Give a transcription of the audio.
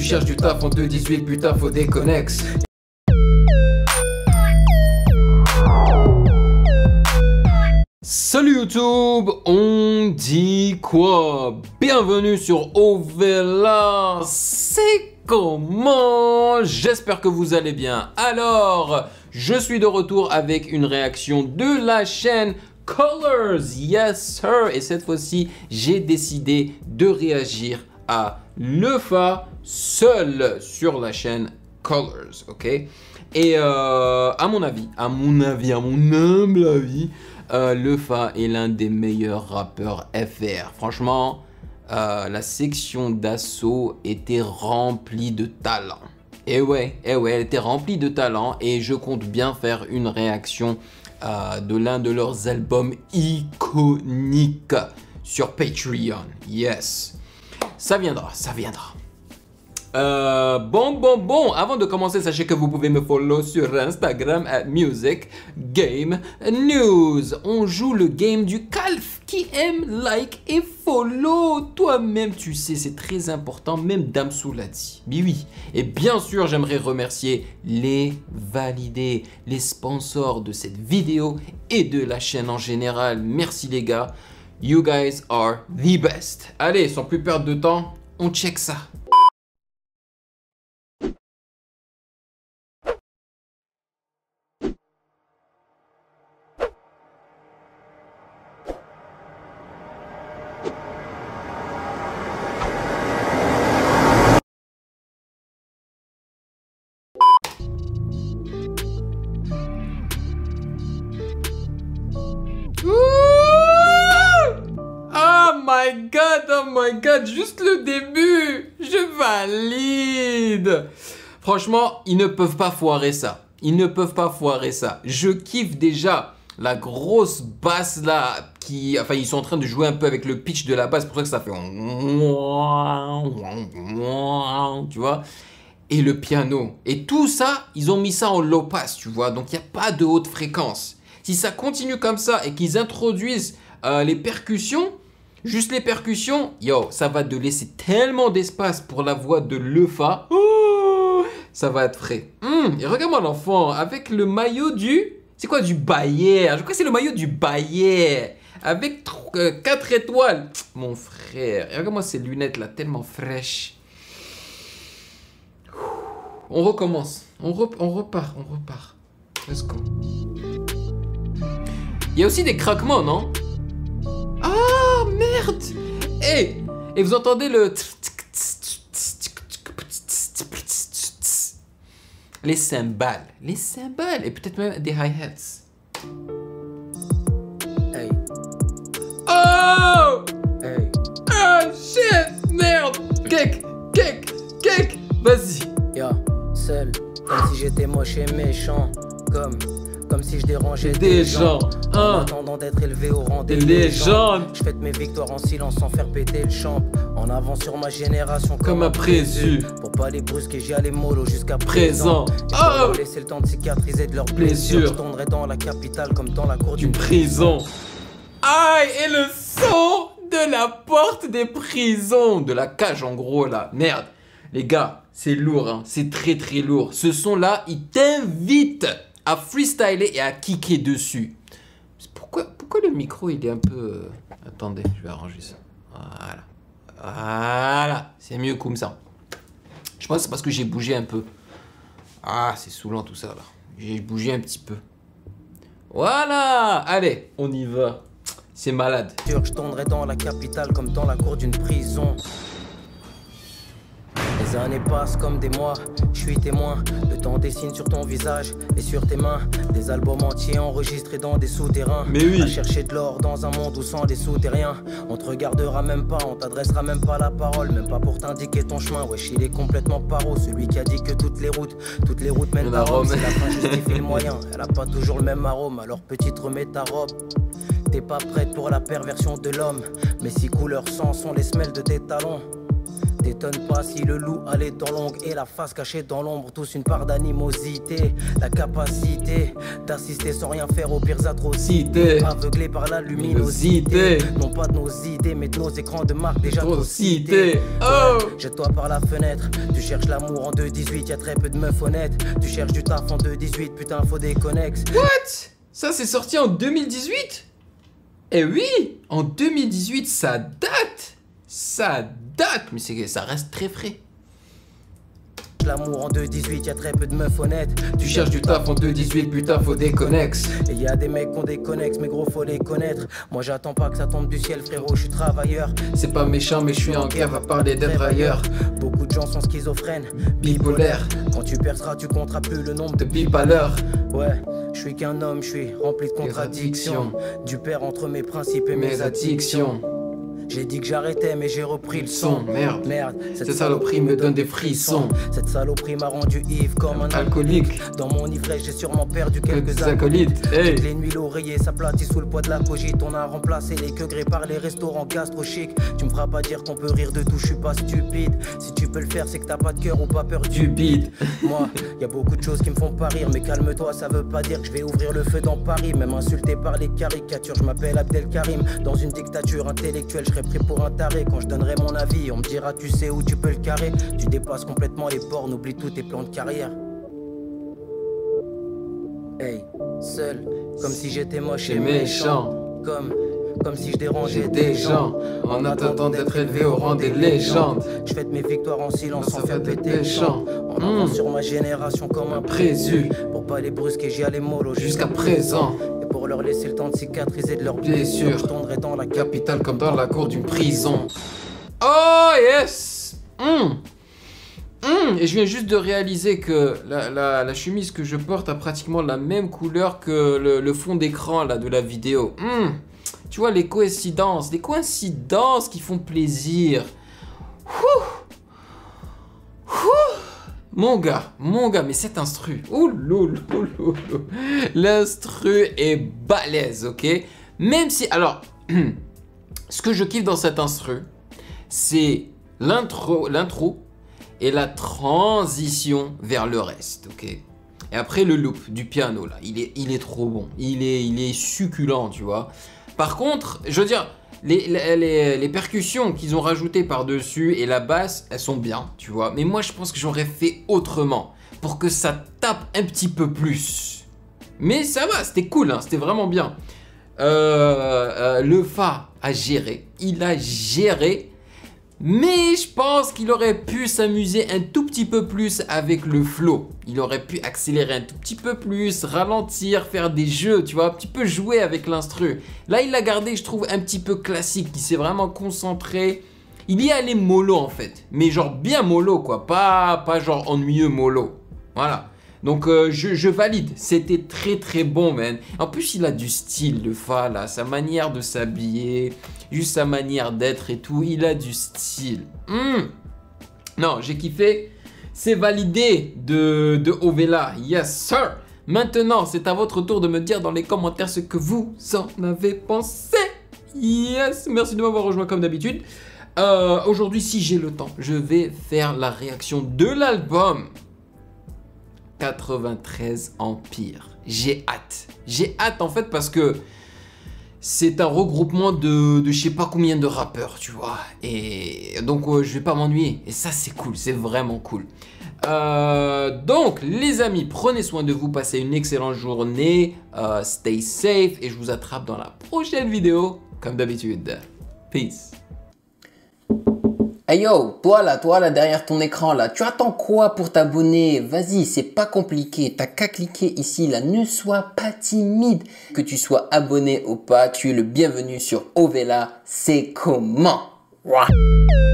tu cherches du taf, on te dit suite, putain, faut des connexes. Salut YouTube, on dit quoi? Bienvenue sur Ovela, c'est comment? J'espère que vous allez bien. Alors, je suis de retour avec une réaction de la chaîne Colors, yes sir. Et cette fois-ci, j'ai décidé de réagir à Lefa seul sur la chaîne Colors, ok? Et à mon humble avis, Lefa est l'un des meilleurs rappeurs FR. Franchement, la section d'assaut était remplie de talent. Et ouais, elle était remplie de talent et je compte bien faire une réaction de l'un de leurs albums iconiques sur Patreon. Yes, ça viendra. Bon, avant de commencer, sachez que vous pouvez me follow sur Instagram @musicgamenews. On joue le game du calf qui aime, like et follow. Toi-même, tu sais, c'est très important, même Damsou l'a dit. Mais oui, et bien sûr, j'aimerais remercier les validés, les sponsors de cette vidéo et de la chaîne en général. Merci les gars, you guys are the best. Allez, sans plus perdre de temps, on check ça. Oh my god, juste le début, je valide. Franchement, ils ne peuvent pas foirer ça. Je kiffe déjà la grosse basse là, enfin ils sont en train de jouer un peu avec le pitch de la basse, pour ça que ça fait, tu vois. Et le piano, et tout ça, ils ont mis ça en low pass, tu vois, donc il n'y a pas de haute fréquence. Si ça continue comme ça et qu'ils introduisent les percussions, juste les percussions, yo, ça va te laisser tellement d'espace pour la voix de Lefa. Oh, ça va être frais. Et regarde-moi l'enfant, avec le maillot du... C'est quoi du Bayer? Je crois que c'est le maillot du Bayer. Avec 4 étoiles. Mon frère, et regarde-moi ces lunettes là, tellement fraîches. On recommence. On repart. Let's go. Il y a aussi des craquements, non? Ah, merde! Et vous entendez le... Les cymbales. Et peut-être même des hi-hats. Hey. Oh! Hey. Ah, shit! Merde! Cake! Vas-y. Yo, seul, comme si j'étais moche et méchant. Comme si je dérangeais des gens. En attendant d'être élevé au rang des légendes. Je fête mes victoires en silence sans faire péter le champ. En avant sur ma génération comme un présu. Pour pas les brusquer, j'y allais mollo jusqu'à présent. Et pour leur laisser le temps de cicatriser de leurs blessures. Je tournerai dans la capitale comme dans la cour d'une prison. Aïe, et le son de la porte des prisons. De la cage en gros là. Merde. Les gars, c'est lourd, hein. C'est très lourd. Ce son là, il t'invite à freestyler et à kicker dessus. Pourquoi le micro il est un peu... Attendez, je vais arranger ça. Voilà. C'est mieux comme ça. Je pense que c'est parce que j'ai bougé un peu. Ah, c'est saoulant tout ça là. J'ai bougé un petit peu. Voilà. Allez, on y va. C'est malade. Je tournerai dans la capitale comme dans la cour d'une prison. Les années passent comme des mois, je suis témoin. Le temps dessine sur ton visage et sur tes mains. Des albums entiers enregistrés dans des souterrains. Mais oui. À chercher de l'or dans un monde où sans des sous t'es rien. On te regardera même pas, on t'adressera même pas la parole. Même pas pour t'indiquer ton chemin, wesh il est complètement paro. Celui qui a dit que toutes les routes mènent à Rome. Si la fin justifie le moyen, elle a pas toujours le même arôme. Alors petite remets ta robe. T'es pas prête pour la perversion de l'homme. Mais si couleur sang sont les semelles de tes talons. T'étonnes pas si le loup a les dents longues et la face cachée dans l'ombre. Tous une part d'animosité, la capacité d'assister sans rien faire aux pires atrocités. Aveuglés par la luminosité, non pas de nos idées mais de nos écrans de marque déjà trop cités. Oh, jette-toi par la fenêtre, tu cherches l'amour en 2-18, y'a très peu de meufs honnêtes. Tu cherches du taf en 2-18, putain faut des connexes. What? Ça c'est sorti en 2018? Eh oui, en 2018, ça date. Ça date, mais ça reste très frais. L'amour en 2-18, y'a très peu de meufs honnêtes. Tu cherches du taf en 2-18, putain faut des connexes. Et y'a des mecs qui ont des connexes, mais gros faut les connaître. Moi j'attends pas que ça tombe du ciel frérot, je suis travailleur. C'est pas méchant mais je suis en guerre à parler d'être ailleurs. Beaucoup de gens sont schizophrènes, bipolaires. Quand tu perceras tu compteras plus le nombre de bip à l'heure. Ouais, je suis qu'un homme, je suis rempli de contradictions. Du père entre mes principes et mes addictions. J'ai dit que j'arrêtais mais j'ai repris le son. Merde, cette saloperie me donne des frissons. Cette saloperie m'a rendu ivre comme un alcoolique. Dans mon ivresse j'ai sûrement perdu quelques acolytes. Hey. Toutes les nuits l'oreiller s'aplatit sous le poids de la cogite. On a remplacé les queues par les restaurants gastro chic. Tu me feras pas dire qu'on peut rire de tout, je suis pas stupide. Si tu peux le faire c'est que t'as pas de cœur ou pas peur du bide. Moi, y a beaucoup de choses qui me font pas rire. Mais calme-toi, ça veut pas dire que je vais ouvrir le feu dans Paris. Même insulté par les caricatures, je m'appelle Abdelkarim. Dans une dictature intellectuelle, je pris pour un taré. Quand je donnerai mon avis, on me dira tu sais où tu peux le carrer. Tu dépasses complètement les bornes, oublie tous tes plans de carrière. Hey, seul, comme si j'étais moche et méchant. Comme si je dérangeais des gens. En attendant d'être élevé au rang des légendes. Je fête mes victoires en silence sans faire péter le chant. En avance sur ma génération comme un présu. Pour pas les brusquer j'y allais mollo jusqu'à présent. Pour leur laisser le temps de cicatriser de leurs blessures. Je tomberai dans la capitale comme dans la cour d'une prison. Oh yes. Et je viens juste de réaliser que la chemise que je porte a pratiquement la même couleur que le fond d'écran là de la vidéo. Tu vois les coïncidences qui font plaisir. Mon gars, mais cet instru, l'instru est balèze, ok? Même si, alors, ce que je kiffe dans cet instru, c'est l'intro et la transition vers le reste, ok? Et après le loop du piano là, il est trop bon, il est succulent, tu vois? Par contre, je veux dire, les percussions qu'ils ont rajoutées par-dessus et la basse, elles sont bien, tu vois. Mais moi, je pense que j'aurais fait autrement pour que ça tape un petit peu plus. Mais ça va, c'était cool, hein, c'était vraiment bien. Le Fa a géré, il a géré. Mais je pense qu'il aurait pu s'amuser un tout petit peu plus avec le flow. Il aurait pu accélérer un tout petit peu plus, ralentir, faire des jeux, tu vois, un petit peu jouer avec l'instru. Là, il l'a gardé, je trouve, un petit peu classique. Il s'est vraiment concentré. Il y est allé mollo, en fait. Mais genre bien mollo, quoi. Pas genre ennuyeux mollo. Voilà. Donc, je valide. C'était très, très bon, man. En plus, il a du style, le Fa, là. Sa manière de s'habiller, juste sa manière d'être et tout. Il a du style. Non, j'ai kiffé. C'est validé de Ovela. Yes, sir. Maintenant, c'est à votre tour de me dire dans les commentaires ce que vous en avez pensé. Yes, merci de m'avoir rejoint comme d'habitude. Aujourd'hui, si j'ai le temps, je vais faire la réaction de l'album 93 Empire. J'ai hâte en fait parce que c'est un regroupement de je sais pas combien de rappeurs, tu vois. Et donc je vais pas m'ennuyer. Et ça c'est cool, c'est vraiment cool. Donc les amis, prenez soin de vous, passez une excellente journée, stay safe et je vous attrape dans la prochaine vidéo comme d'habitude. Peace. Hey yo, toi là derrière ton écran là, tu attends quoi pour t'abonner? Vas-y, c'est pas compliqué, t'as qu'à cliquer ici là, ne sois pas timide. Que tu sois abonné ou pas, tu es le bienvenu sur Ovela, c'est comment? Ouah.